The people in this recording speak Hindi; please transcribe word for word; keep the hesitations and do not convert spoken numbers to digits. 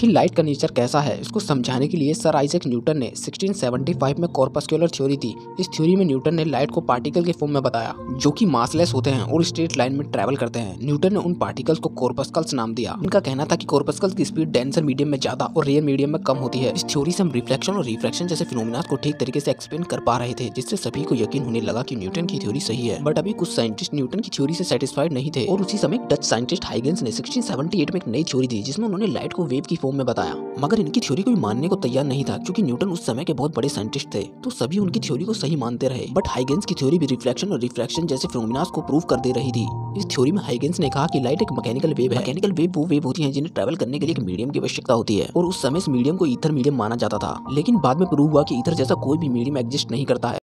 आखिर लाइट का नेचर कैसा है, इसको समझाने के लिए सर आइजैक न्यूटन ने सोलह सौ पचहत्तर में कॉर्पस्कुलर थ्योरी दी। इस थ्योरी में न्यूटन ने लाइट को पार्टिकल के फॉर्म में बताया, जो कि मासलेस होते हैं और स्ट्रेट लाइन में ट्रैवल करते हैं। न्यूटन ने उन पार्टिकल्स को कॉर्पस्कल्स नाम दिया। उनका कहना था कि कॉर्पस्कल्स की स्पीड डेंसर मीडियम में ज्यादा और रेयर मीडियम में कम होती है। इस थ्योरी से हम रिफ्लेक्शन और रिफ्रैक्शन जैसे फिनोमेना को ठीक तरीके से एक्सप्लेन कर पा रहे थे, जिससे सभी को यकीन होने लगा कि न्यूटन की थ्योरी सही है। बट अभी कुछ साइंटिस्ट न्यूटन की थ्योरी से सेटिस्फाइड नहीं थे और उसी समय डच साइंटिस्ट हाइगेंस ने सोलह सौ अठहत्तर में एक नई थ्योरी दी, जिसमें उन्होंने लाइट को वेव की फॉर्म में बताया। मगर इनकी थ्योरी कोई मानने को तैयार नहीं था, क्योंकि न्यूटन उस समय के बहुत बड़े साइंटिस्ट थे, तो सभी उनकी थ्योरी को सही मानते रहे। बट हाइगेंस की थ्योरी भी रिफ्लेक्शन और रिफ्रैक्शन जैसे फिनोमेना को प्रूव कर दे रही थी। इस थ्योरी में हाइगेंस ने कहा कि लाइट एक मैकेनिकल वेव है। मैकेनिकल वेव वो वेव होती हैं जिन्हें ट्रैवल करने के लिए एक मीडियम की आवश्यकता होती है, और उस समय इस मीडियम को ईथर मीडियम माना जाता था। लेकिन बाद में प्रूव हुआ कि ईथर जैसा कोई भी मीडियम एग्जिस्ट नहीं करता है।